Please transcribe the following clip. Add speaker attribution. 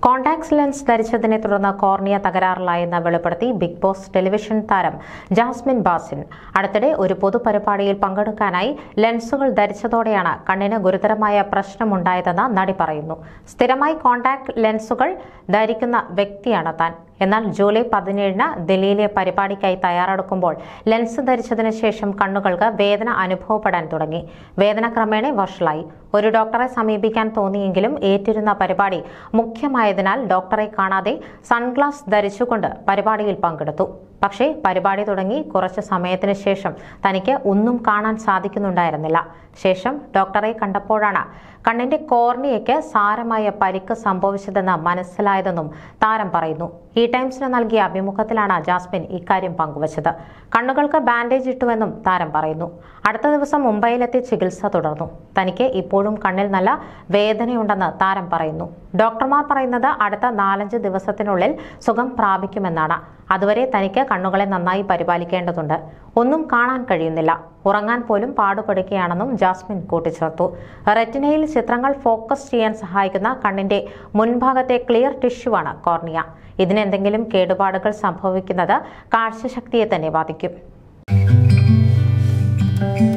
Speaker 1: Contact lens ധരിച്ചതിനെ തുടർന്ന് cornea തകരാറിലായെന്ന് വെളിപ്പെടുത്തി ബിഗ് ബോസ് ടെലിവിഷൻ താരം ജാസ്മിൻ ബാസിൻ. അടുത്തിടെ ഒരു പൊതുപരിപാടിയിൽ പങ്കെടുക്കാനായി ലെൻസുകൾ ധരിച്ചതോടെയാണ് കണ്ണിന് ഗുരുതരമായ പ്രശ്നമുണ്ടായതെന്ന് നടി പറയുന്നു. സ്ഥിരമായി കോൺടാക്ട് ലെൻസുകൾ ധരിക്കുന്ന വ്യക്തിയാണ് താൻ. എന്നാൽ ജൂലൈ 17-ന് ദില്ലിയിലെ പരിപാടിക്കായി തയ്യാറെടുക്കുമ്പോൾ ലെൻസ് ധരിച്ചതിന് ശേഷം കണ്ണുകൾക്ക് വേദന അനുഭവപ്പെടാൻ തുടങ്ങി. വേദന ക്രമേണ വഷളായി. ഒരു ഡോക്ടറെ സമീപിക്കാൻ തോന്നിയെങ്കിലും ഏറ്റിരുന്ന പരിപാടി മുഖ്യമായതിനാൽ ഡോക്ടറെ കാണാതെ സൺഗ്ലാസ് ധരിച്ചുകൊണ്ട് പരിപാടിയിൽ പങ്കെടുത്തു. പക്ഷേ പരിപാടി തുടങ്ങി കുറച്ച് സമയത്തിന് ശേഷം തനിക്ക് ഒന്നും കാണാൻ സാധിക്കുന്നുണ്ടായിരുന്നില്ല. ശേഷം ഡോക്ടറെ കണ്ടപ്പോഴാണ് കണ്ണിന്റെ കോർണിയയ്ക്ക് സാരമായ പരിക്ക് സംഭവിച്ചതെന്ന് മനസ്സിലായതെന്നും താരം പറയുന്നു. ഈ ടൈംസിന് നൽകിയ അഭിമുഖത്തിലാണ് ജാസ്മിൻ ഇക്കാര്യം പങ്കുവച്ചത്. കണ്ണുകൾക്ക് ബാൻഡേജ് ഇട്ടുവെന്നും താരം പറയുന്നു. അടുത്ത ദിവസം മുംബൈയിലെത്തി ചികിത്സ തുടർന്നു. തനിക്ക് ഇപ്പോഴും കണ്ണിൽ നല്ല വേദനയുണ്ടെന്ന് താരം പറയുന്നു. ഡോക്ടർമാർ പറയുന്നത് അടുത്ത 4-5 ദിവസത്തിനുള്ളിൽ സുഖം പ്രാപിക്കുമെന്നാണ്. അതുവരെ തനിക്ക് കണ്ണുകളെ നന്നായി പരിപാലിക്കേണ്ടതുണ്ട്. ഒന്നും കാണാൻ കഴിയുന്നില്ല. ഉറങ്ങാൻ പോലും പാടുപെടുകയാണെന്നും ജാസ്മിൻ കൂട്ടിച്ചേർത്തു. റെറ്റിനയിൽ ചിത്രങ്ങൾ ഫോക്കസ് ചെയ്യാൻ സഹായിക്കുന്ന കണ്ണിന്റെ മുൻഭാഗത്തെ ക്ലിയർ ടിഷ്യൂവാണ് കോർണിയ. ഇതിനെന്തെങ്കിലും കേടുപാടുകൾ സംഭവിക്കുന്നത് കാഴ്ചശക്തിയെ തന്നെ ബാധിക്കും.